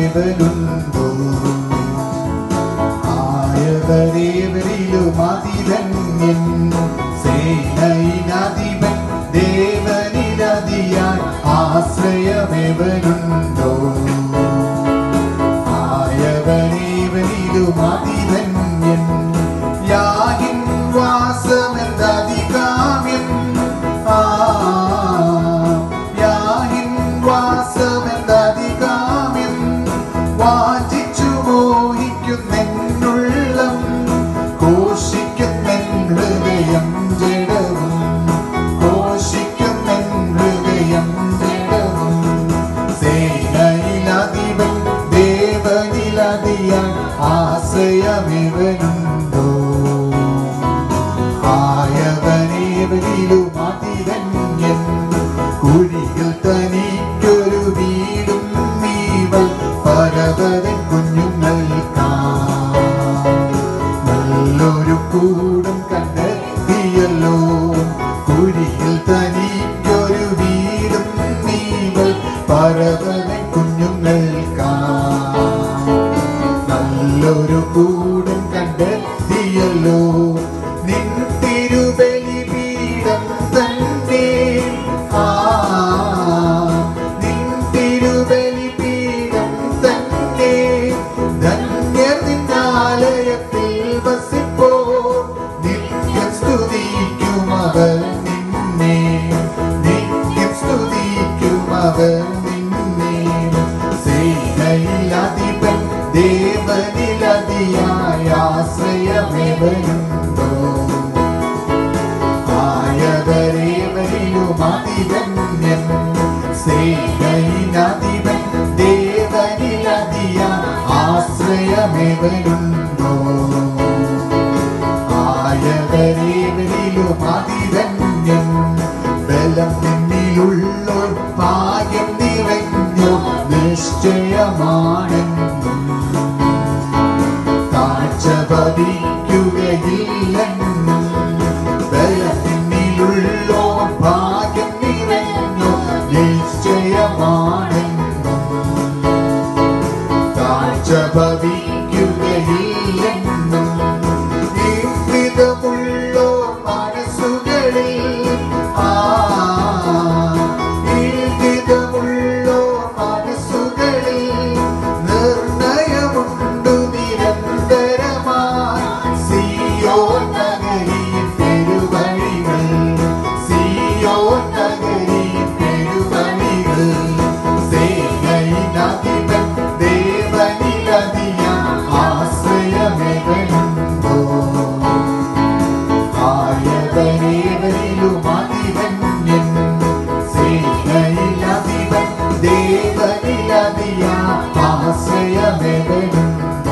ആശ്രയമേവനുണ്ടോ? ആയവരേവരിലും അതിധന്യൻ സേനയിനധിപൻ ദേവനിലതിയായി ആശ്രയമേവനുണ്ടോ? ആയവരേവരിലും അതിധന്യൻ യാഹിൻ വാസമെന്തധികാമ്യം യാഹിൻ വാസമെന്തധികാമ്യം വാഞ്ചിച്ചു മോഹിക്കുന്നെന്നുള്ളം ഘോഷിക്കുന്നെൻ ഹൃദയം ജഡവും ഘോഷിക്കുന്നെൻ ഹൃദയം ജഡവും സേനയിലധിപൻ ദേവനിലതിയായി ആശ്രയമേവനുണ്ടോ? ആയവനേവരിലും അതിധന്യൻ കുഴിയിൽ തനിക്കൊരു വീടും നീവൽ പരവതൻ കുഞ്ഞുങ്ങൾക്കായി നല്ലൊരു കൂടും കണ്ടെത്തിയല്ലോ. കുഴിയിൽ തനിക്കൊരു വീടും നീവൽ പരവതൻ കുഞ്ഞുങ്ങൾക്കായി നല്ലൊരു കൂടും കണ്ടെത്തിയല്ലോ. നിൻ തിരുബലിപീഠം തന്നെ നിൻ തിരുബലിപീഠം തന്നെ ധന്യർ നിന്നാലയത്തിൽ വസിപ്പോ നിത്യം സ്തുതിക്കും അവർ നിന്നെ നിത്യം സ്തുതിക്കും അവർ നിന്നെ സേനയിലധിപൻ ദേവനിലതിയായി ആശ്രയമേവനുണ്ടോ? ആയവരേവരിലും അതിധന്യൻ സേനയിനധിപൻ ദേവനിലതിയായി ആശ്രയമേവനുണ്ടോ? ആയവരേവരിലും അതിധന്യൻ ബലം നിന്നിലുള്ളോ ഭാഗ്യം നിറഞ്ഞോ നിശ്ചയമാണെന്നും താഴ്ച പതിക്കുകയില്ലെന്നും ബലം നിന്നിലുള്ളോ ഭാഗ്യം നിറഞ്ഞോ നിശ്ചയമാണെന്നും താഴ്ച ഭവിക്കുകയില്ലെന്നും വിധമുള്ളോ മനസ്സുകളിൽ വിധമുള്ളോ മനസ്സുകളിൽ നിർണയമുണ്ടു നിരന്തരമായി സിയോൻ നഗരിയിൽ പെരുവഴികൾ സിയോൻ നഗരിയിൽ പെരുവഴികൾ സേനയിനധിപൻ ദേവനിലതിയായി ആശ്രയമേവനുണ്ടോ? ആയവരേവരിലും അതിധന്യൻ സേനയിലധിപൻ ദേവനിലതിയായി ആശ്രയമേവനുണ്ടോ?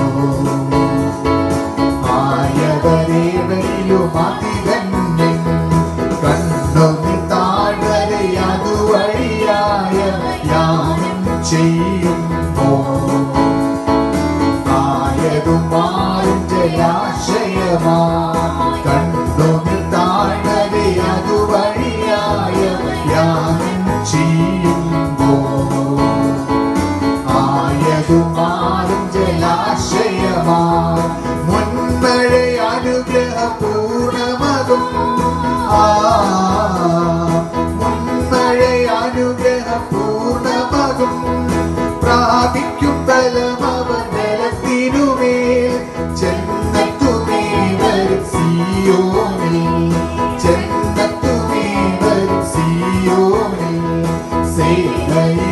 ആയവരേവരിലും അതിധന്യൻ കണ്ണൊന്നിൽ താഴ്വരെ അതുവഴിയായ യാനം ചെയ്യുമ്പോ ആയതും മാറും ജലാശയമാ കണ്ണൊന്നിൽ താഴ്വരെ അതുവഴിയായ യാനം ചെയ്യുമ്പോ ആയതും മാറും ജലാശയമാ മുൻമഴ അനുഗ്രഹപൂർണമകും മുൻമഴ അനുഗ്രഹപൂർണമകും പ്രാപിക്കും ബലമവൻ ബലത്തിനുമേൽ ചെന്നെത്തുമേ വരും സിയോനിൽ ചെന്നെത്തുമേ വരും സിയോനിൽ സേനയിൽ